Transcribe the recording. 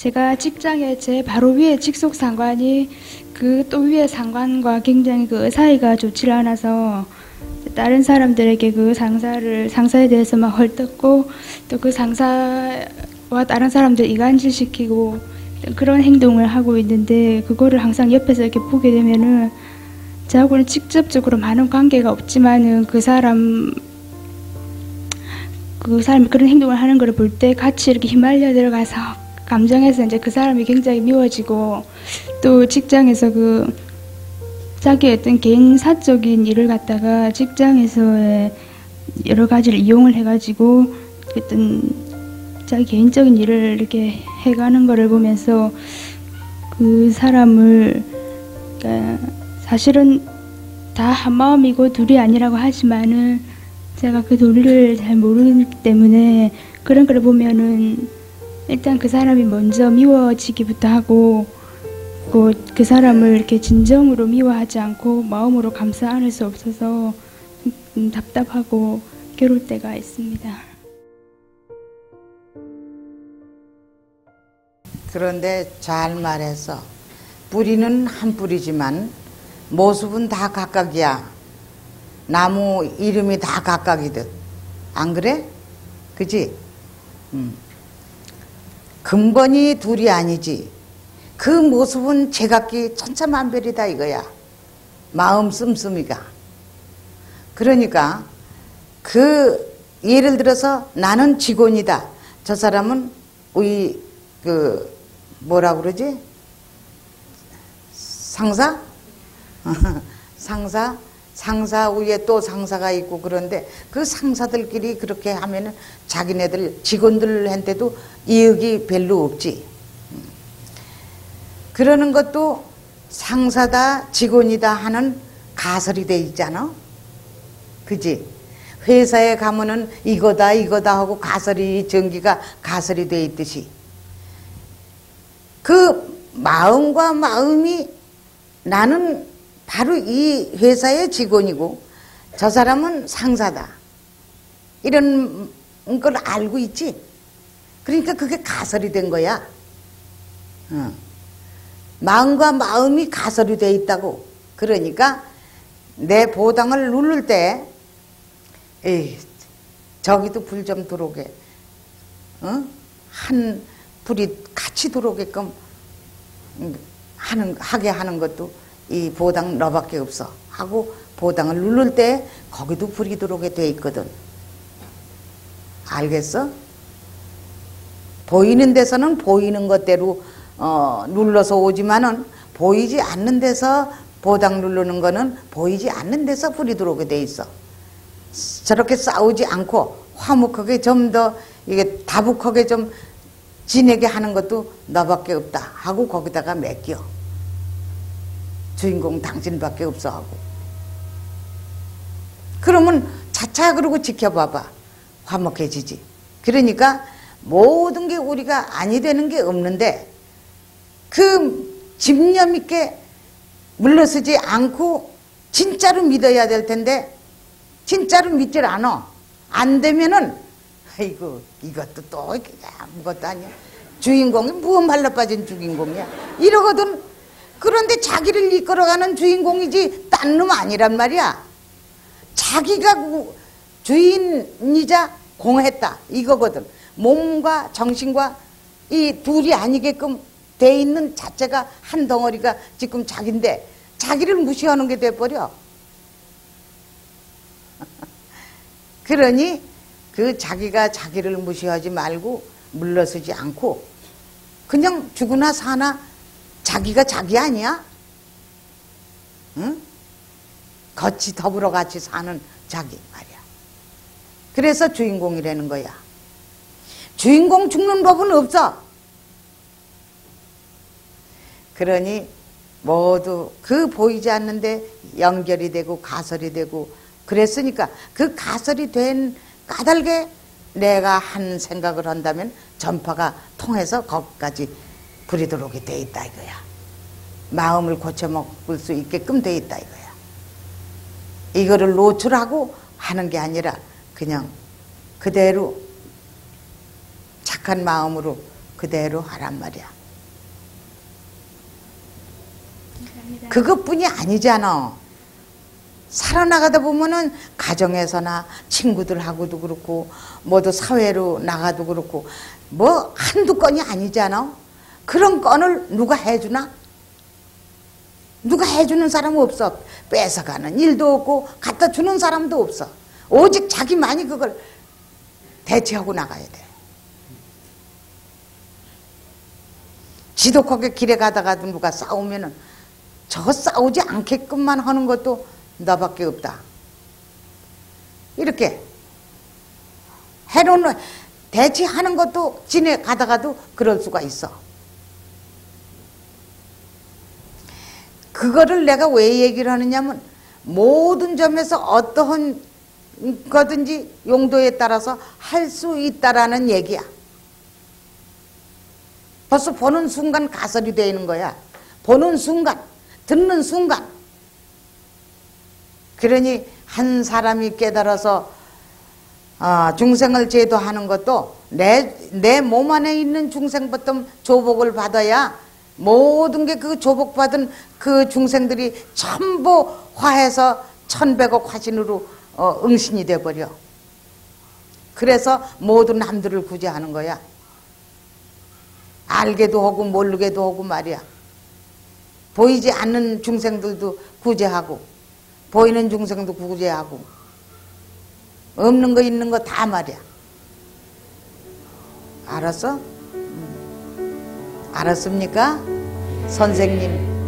제가 직장에 제 바로 위에 직속 상관이 그 또 위에 상관과 굉장히 그 사이가 좋지 않아서 다른 사람들에게 그 상사에 대해서 막 헐뜯고 또 그 상사와 다른 사람들 이간질시키고 그런 행동을 하고 있는데 그거를 항상 옆에서 이렇게 보게 되면은 저하고는 직접적으로 많은 관계가 없지만은 그 사람이 그런 행동을 하는 걸 볼 때 같이 이렇게 휘말려 들어가서 감정에서 이제 그 사람이 굉장히 미워지고 또 직장에서 그 자기의 어떤 개인 사적인 일을 갖다가 직장에서의 여러 가지를 이용을 해가지고 어떤 자기 개인적인 일을 이렇게 해가는 거를 보면서 그 사람을 그러니까 사실은 다 한마음이고 둘이 아니라고 하지만은 제가 그 둘을 잘 모르기 때문에 그런 걸 보면은 일단 그 사람이 먼저 미워지기부터 하고 그 사람을 이렇게 진정으로 미워하지 않고 마음으로 감싸 안을 수 없어서 답답하고 괴로울 때가 있습니다. 그런데 잘 말해서 뿌리는 한 뿌리지만 모습은 다 각각이야. 나무 이름이 다 각각이듯. 안 그래? 그지? 근본이 둘이 아니지. 그 모습은 제각기 천차만별이다 이거야. 마음 씀씀이가. 그러니까 그 예를 들어서 나는 직원이다. 저 사람은 우리 뭐라 그러지? 상사? 상사 위에 또 상사가 있고 그런데 그 상사들끼리 그렇게 하면은 자기네들 직원들한테도 이익이 별로 없지. 그러는 것도 상사다 직원이다 하는 가설이 돼 있잖아. 그지? 회사에 가면은 이거다 하고 가설이 전기가 가설이 돼 있듯이 그 마음과 마음이 나는 바로 이 회사의 직원이고 저 사람은 상사다 이런 걸 알고 있지. 그러니까 그게 가설이 된 거야. 마음과 마음이 가설이 돼 있다고. 그러니까 내 보당을 누를 때 에이 저기도 불 좀 들어오게 한 불이 같이 들어오게끔 하게 하는 것도 이 보당 너밖에 없어 하고 보당을 누를 때 거기도 불이 들어오게 돼 있거든. 알겠어? 보이는 데서는 보이는 것대로 눌러서 오지만은 보이지 않는 데서 보당 누르는 거는 보이지 않는 데서 불이 들어오게 돼 있어. 저렇게 싸우지 않고 화목하게 좀 더 이게 다복하게 좀 지내게 하는 것도 너밖에 없다 하고 거기다가 맡겨. 주인공 당신밖에 없어 하고. 그러면 차차 그러고 지켜봐봐. 화목해지지. 그러니까 모든 게 우리가 아니 되는 게 없는데 그 집념 있게 물러서지 않고 진짜로 믿어야 될 텐데 진짜로 믿질 않아. 안 되면은 아이고 이것도 또 아무것도 아니야. 주인공이 무엇 말라빠진 주인공이야. 이러거든. 그런데 자기를 이끌어가는 주인공이지 딴 놈 아니란 말이야. 자기가 주인이자 공했다 이거거든. 몸과 정신과 이 둘이 아니게끔 돼 있는 자체가 한 덩어리가 지금 자기인데 자기를 무시하는 게 돼버려. 그러니 그 자기가 자기를 무시하지 말고 물러서지 않고 그냥 죽으나 사나 자기가 자기 아니야? 응? 같이 더불어 같이 사는 자기 말이야. 그래서 주인공이라는 거야. 주인공 죽는 법은 없어. 그러니 모두 그 보이지 않는데 연결이 되고 가설이 되고 그랬으니까 그 가설이 된 까닭에 내가 한 생각을 한다면 전파가 통해서 거기까지 불이 들어오게 돼 있다 이거야. 마음을 고쳐먹을 수 있게끔 돼 있다 이거야. 이거를 노출하고 하는 게 아니라 그냥 그대로 착한 마음으로 그대로 하란 말이야. 감사합니다. 그것뿐이 아니잖아. 살아나가다 보면은 가정에서나 친구들하고도 그렇고 뭐도 사회로 나가도 그렇고 뭐 한두 건이 아니잖아. 그런 건을 누가 해주나? 누가 해주는 사람은 없어. 뺏어가는 일도 없고 갖다 주는 사람도 없어. 오직 자기만이 그걸 대체하고 나가야 돼. 지독하게 길에 가다가도 누가 싸우면은 저 싸우지 않게끔만 하는 것도 너밖에 없다. 이렇게 해놓는 대체하는 것도 지내가다가도 그럴 수가 있어. 그거를 내가 왜 얘기를 하느냐면 모든 점에서 어떠한 거든지 용도에 따라서 할 수 있다라는 얘기야. 벌써 보는 순간 가설이 되는 거야. 보는 순간, 듣는 순간. 그러니 한 사람이 깨달아서 중생을 제도하는 것도 내 몸 안에 있는 중생부터 조복을 받아야 모든 게 그 조복받은 그 중생들이 전부 화해서 1100억 화신으로 응신이 돼버려. 그래서 모든 남들을 구제하는 거야. 알게도 하고 모르게도 하고 말이야. 보이지 않는 중생들도 구제하고 보이는 중생도 구제하고 없는 거 있는 거 다 말이야. 알았어? 알았습니까? 선생님